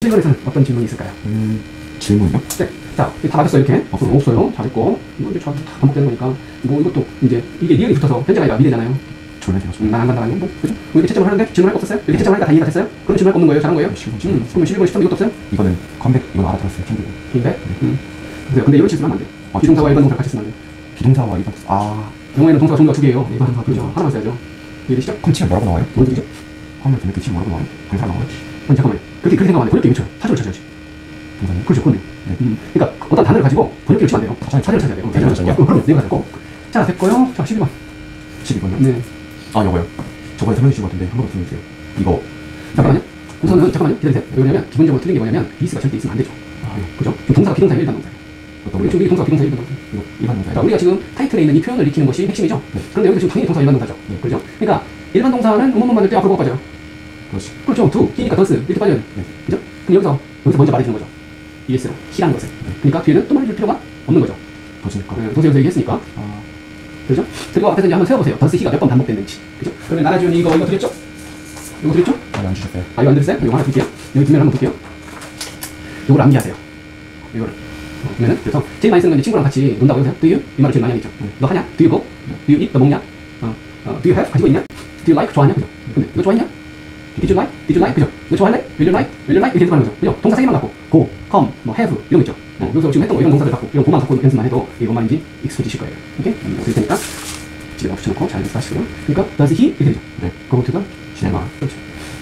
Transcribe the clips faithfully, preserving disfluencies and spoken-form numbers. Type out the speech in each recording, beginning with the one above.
질문에서는 어떤 질문이 있을까요? 음, 질문이요? 네. 자, 다 맞았어요, 이렇게. 없어요. 없어요. 잘했고. 이거 이제 다 반복되는 거니까. 뭐 이것도 이제 이게 리을이 붙어서 현재가 아니라 미래잖아요. 졸라 되었습니다. 음, 나안 간다는 거. 뭐, 그죠? 뭐 이렇게 채점을 하는데 질문할 거 없었어요? 이렇게 채점을 하니까 다 이해가 됐어요? 그럼 질문할 거 없는 거예요? 잘한 거예요? 십오, 음, 그러면 십일 번, 십삼 번 이것도 없어요? 이거는 컴백, 이건 알아들었어요. 캔디. 빈백? 음. 그래요. 근데 이런 실수는 하면 안 돼. 아, 비동사와 일반 동사를 같이 쓰면 안 돼. 비동사와 일반, 아, 영어에는 동사가 종류가 두 개예요. 일반 동사, 그렇죠. 하나만 써야죠. 이해되시죠? 그럼 치면 뭐라고 나와요? 뭔 얘기죠? 화면 되면 치면 뭐라고 나와요? 동사 나와요? 아니 잠깐만요. 그렇게 그렇게 생각하면 번역기 왜 쳐요? 사조를 찾아야지. 동사요? 그렇죠, 그렇네. 네. 음, 그러니까 어떤 단어를 가지고 번역기를 치면 안 돼요. 사조를 찾아야 돼요. 사조를 찾아야 돼요? 그럼 내가 됐고. 자, 됐고요. 자, 십이 번. 십이 번요? 네. 아, 이거요. 저번에 설명해 주신 것 같은데 한 번 더 설명해 주세요. 이거. 잠깐만요. 우선은 잠깐만요. 기다리세요. 왜냐면 기본적으로 틀린 게 뭐냐면 비스가 절대 있으면 안 되죠. 아, 네. 그죠? 지금 동사가 비동사예요, 일반 동사예요. 어떤 우리 거요? 지금 동사가 비동사 일반 동사. 이거 일반 그러니까 동사요? 우리가 지금 타이틀에 있는 이 표현을 익히는 것이 핵심이죠. 네. 그런데 여기서 지금 당연히 동사 일반 동사죠. 네. 그렇죠? 그러니까 일반 동사는 음모만 만들 때 앞으로 뭐가 빠져요? 그렇지. 그렇죠. 두, 히니까 더스 이렇게 빠져야 돼. 네. 그죠? 그럼 여기서 여기서 먼저 말해주는 거죠. 이에스로 히라는 것을. 네. 그러니까 뒤에는 또 말해줄 필요가 없는 거죠. 더지니까. 네, 동사 여기서 얘기했으니까. 아, 그죠? 그리고 앞에서 이제 한번 세워보세요. 더스 히가 몇 번 반복됐는지. 그죠? 그러면 나라지훈이 이거 이거 드렸죠? 이거 드렸죠? 아니, 안 주셨어요. 아, 이거 안 드렸어요? 이거 하나 드릴게요. 여기 뒷면 한번 볼게요. 이걸 암기하세요. 이거를. 어, 그러면은 그래서 제일 많이 쓰는 건 이제 친구랑 같이 논다고 해서요. Do you? 이 말을 제일 많이 하겠죠. 네. 너 하냐? Do you go? Do you eat? 너 먹냐? 어, 어, do you have? 가지고 있냐? Do you like? 좋아하냐? 그죠? 근데 이거 좋아했냐? Did you like? Did you like? 그죠? 이거 좋아할래? Will you like? Will you like? 이렇게 연습하는 거죠. 그죠? 동사 세 개만 갖고 go, come, 뭐 have 이런 거 있죠. 어, 여기서 지금 했던 거 이런 동사들 갖고 이런 고만 갖고 연습만 해도 이게 뭔 말인지 익숙해지실 거예요. 오케이? 음, 그럴 테니까 집에다 붙여놓고 잘 연습하시고요. 그러니까 does he? 이렇게 되죠. 네. Go to the cinema. 그렇죠.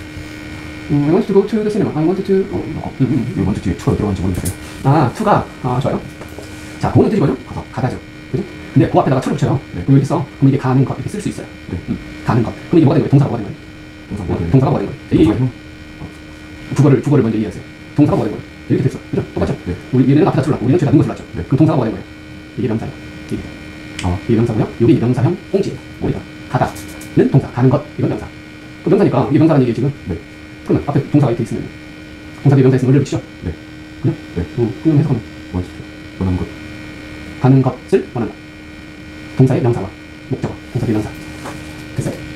음, I want to go to the cinema. I want to. 어, 이거. 음, 음, 이거 먼저 뒤에 투가 들어간지 모르겠어요. 아, to가 아 좋아요. 자, 고는 뜻이 뭐죠? 가서 가다죠. 그죠? 근데 그 앞에다가 철을 붙여요. 네. 그럼 여기 써. 그럼 이게 가는 것 이렇게 쓸 수 있어요. 네. 음, 가는 것. 그럼 이게 뭐가 된 거예요? 동사가 뭐가 된 거예요? 동사 어, 뭐가 되는 동사가 뭐가 된 거예요? 이게 동사 형? 국어를 국어를 먼저 이해하세요. 동사가 뭐가 된 거예요? 이렇게 됐어. 그죠? 똑같죠? 네. 우리 얘네는 앞에다 줄랐고 우리는 뒤에다 넣은 것을 놨죠. 네. 그럼 동사가 뭐가 된 거예요? 이게 명사예요. 이게. 아, 이게 명사고요. 여기 명사형 꽁지예요. 우리가 가다는 동사, 가는 것 이건 명사. 그 명사니까 이게 명사라는 얘기 지금. 네. 그러면 앞에 동사가 이렇게 있으면 동사 뒤에 명사 있으면 의를 붙이죠. 네. 그죠? 네. 어, 그럼 해석하면 원스 원하는 것. 가는 것을 원한다. 동사의 명사와 목적어, 동사 뒤에 명사. 됐어요.